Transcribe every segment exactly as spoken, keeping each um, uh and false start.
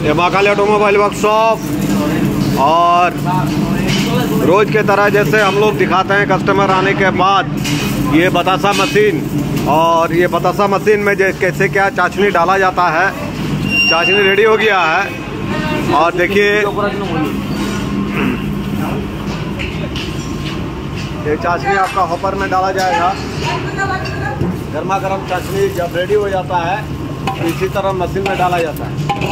ये Mahakali automobile workshop, और रोज के तरह जैसे हम लोग दिखाते हैं कस्टमर आने के बाद, ये बतासा मशीन, और ये बतासा मशीन में कैसे क्या चाशनी डाला जाता है। चाशनी रेडी हो गया है, और देखिए ये चाशनी आपका हॉपर में डाला जाएगा। गर्मा गर्म चाशनी जब रेडी हो जाता है तो इसी तरह मशीन में डाला जाता है।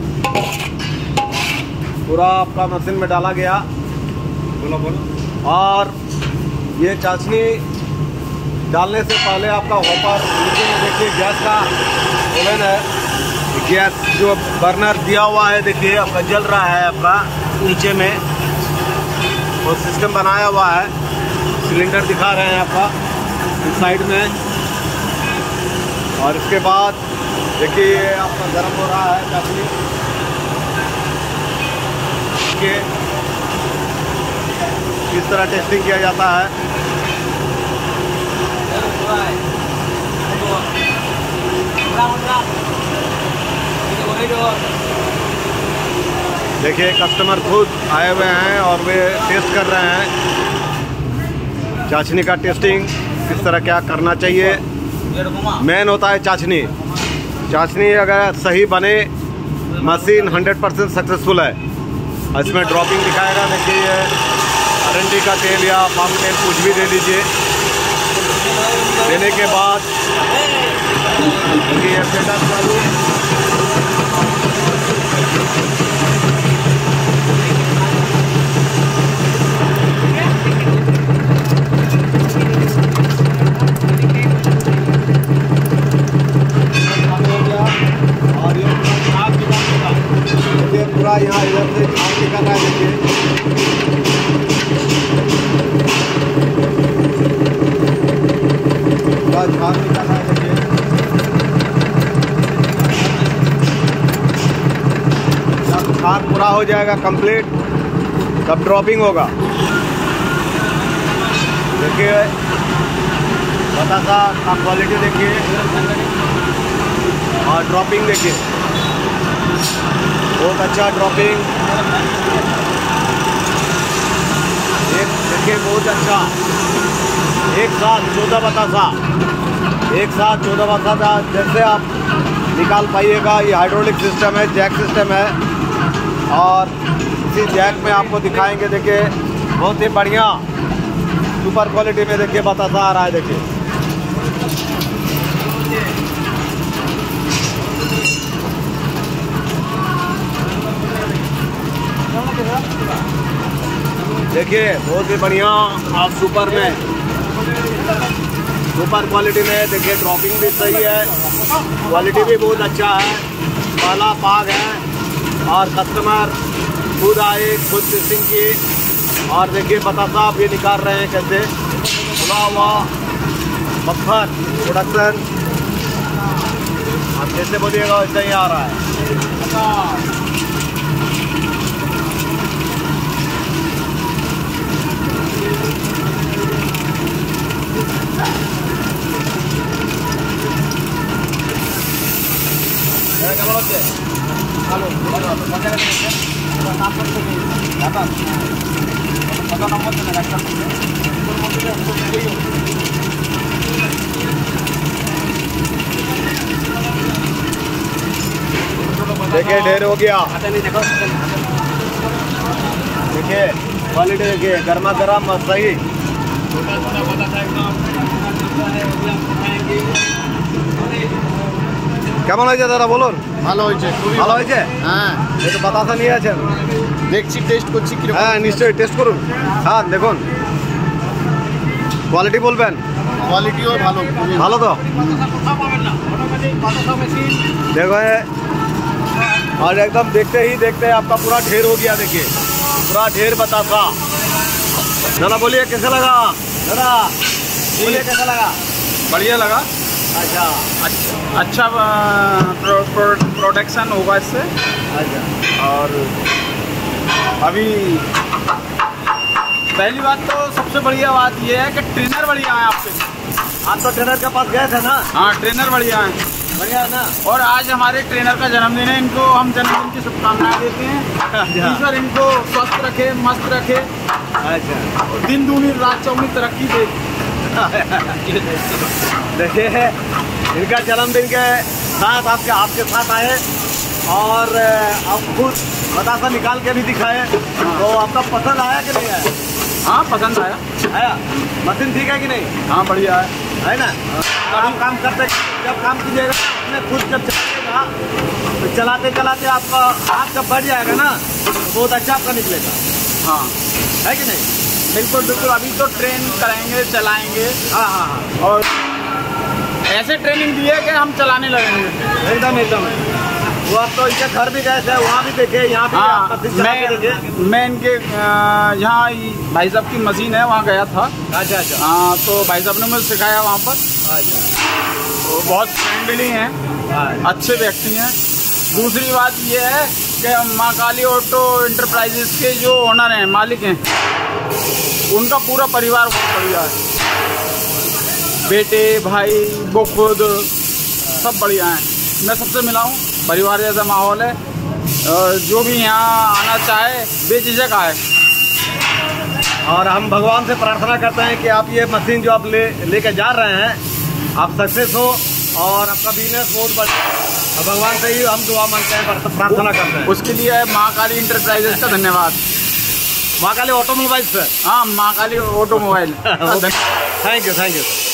पूरा आपका मशीन में डाला गया, बोलो बोलो। और ये चाशनी डालने से पहले आपका हॉपर नीचे में देखिए गैस का ओवन है, गैस जो बर्नर दिया हुआ है देखिए आपका जल रहा है आपका नीचे में, वो सिस्टम बनाया हुआ है। सिलेंडर दिखा रहे हैं आपका इस साइड में, और इसके बाद देखिए ये आपका गर्म हो रहा है चाशनी के। इस तरह टेस्टिंग किया जाता है। देखिए कस्टमर खुद आए हुए हैं और वे टेस्ट कर रहे हैं चाशनी का टेस्टिंग किस तरह क्या करना चाहिए। मेन होता है चाशनी। चाशनी अगर सही बने मशीन हंड्रेड परसेंट सक्सेसफुल है। इसमें ड्रॉपिंग दिखाएगा, देखिए ये अरंडी का तेल या पाम तेल कुछ भी दे दीजिए। देने के बाद देखिए सेटअप चालू, पूरा यहाँ इधर से झाग निकल रहा है। देखिए पूरा झाग निकल रहा है। देखिए जब झाग पूरा हो जाएगा कंप्लीट तब ड्रॉपिंग होगा। देखिए बतासा का क्वालिटी देखिए, और ड्रॉपिंग देखिए बहुत अच्छा ड्रॉपिंग। एक देखिए बहुत अच्छा, एक साथ चौदह बतासा, एक साथ चौदह बतासा जैसे आप निकाल पाइएगा। ये हाइड्रोलिक सिस्टम है, जैक सिस्टम है, और इसी जैक में आपको दिखाएंगे। देखिए बहुत ही बढ़िया सुपर क्वालिटी में देखिए बतासा आ रहा है। देखिए देखिए बहुत ही बढ़िया आप सुपर में, सुपर क्वालिटी में देखिए ड्रॉपिंग भी सही है, क्वालिटी भी बहुत अच्छा है, पहला पाग है। और कस्टमर खुद आए, खुद टेस्टिंग की, और देखिए बतासा आप ये निकाल रहे हैं कैसे खुला हुआ मक्खन प्रोडक्शन। आप जैसे बोलिएगा वैसे ही आ रहा है। কেমন হচ্ছে? ভালো মজা লাগছে। নাম করতে ঢাকা কত নম্বর দেন ডাক্তার? देखिए ढेर हो गया। देखिए क्वालिटी देखिए गर्मा गर्म सही। কেমন হয়েছে দাদা বলুন? ভালো হয়েছে, খুবই ভালো হয়েছে। হ্যাঁ একটু বাতাসা নিয়ে আছেন, দেখছি টেস্ট করছি কি। হ্যাঁ নিশ্চয়ই টেস্ট করুন। হ্যাঁ দেখুন কোয়ালিটি বলবেন। কোয়ালিটিও ভালো, ভালো তো देखो ये, और एकदम देखते ही देखते आपका पूरा ढेर हो गया। देखिए पूरा ढेर बतासा। दादा बोलिए कैसा लगा? दादा बोलिए कैसा लगा? बढ़िया लगा। अच्छा अच्छा अच्छा प्रो, प्रो, प्रोडक्शन होगा इससे। अच्छा और अभी पहली बात तो सबसे बढ़िया बात यह है कि ट्रेनर बढ़िया है आपके। आप तो ट्रेनर के पास गए थे ना? हाँ ट्रेनर बढ़िया है। बढ़िया है ना। और आज हमारे ट्रेनर का जन्मदिन है, इनको हम जन्मदिन की शुभकामनाएं देते हैं। ईश्वर इनको स्वस्थ रखे, मस्त रखे, अच्छा और दिन दूनी रात चौगुनी तरक्की दे। देखिए इनका जन्मदिन के साथ आपके आपके साथ आए और आप खुद बतासा निकाल के भी दिखाए, तो आपका पसंद आया कि नहीं आया? हाँ, पसंद आया। आया। मशीन ठीक है कि नहीं? हाँ, बढ़िया है है ना। आप काम करते जब काम कीजिएगा अपने खुद जब चलाएगा तो चलाते चलाते आपका हाथ जब बढ़ जाएगा ना तो बहुत अच्छा आपका निकलेगा। हाँ, है कि नहीं? बिल्कुल बिल्कुल। अभी तो ट्रेन कराएंगे, चलाएंगे। हाँ हाँ हाँ, और ऐसे ट्रेनिंग दी है कि हम चलाने लगेंगे। एकदम एकदम। वो आप तो इनके घर भी गए थे, वहाँ भी देखे, यहाँ भी हाँ, आप मशीन चला के देखे। मैं मैं इनके अ, यहाँ ही भाई साहब की मशीन है, वहाँ गया था। अच्छा अच्छा। हाँ, तो भाई साहब ने मुझे सिखाया वहाँ पर। अच्छा। तो बहुत फ्रेंडली हैं, हाँ, अच्छे व्यक्ति हैं। दूसरी बात ये है कि माँ काली ऑटो इंटरप्राइजेस के जो ओनर हैं, मालिक हैं, उनका पूरा परिवार बहुत बढ़िया है। बेटे, भाई, वो खुद सब बढ़िया हैं। मैं सबसे मिला हूँ, परिवार जैसा माहौल है। और जो भी यहाँ आना चाहे बेझिझक आए। और हम भगवान से प्रार्थना करते हैं कि आप ये मशीन जो आप ले लेके जा रहे हैं आप सक्सेस हो और आपका बिजनेस बहुत बढ़े। और भगवान से ही हम दुआ मांगते हैं, प्रार्थना करते हैं। उसके लिए माँ काली इंटरप्राइजेस का धन्यवाद। माँ काली ऑटोमोबाइल्स से। हाँ, Maa Kali automobile. Thank you thank you.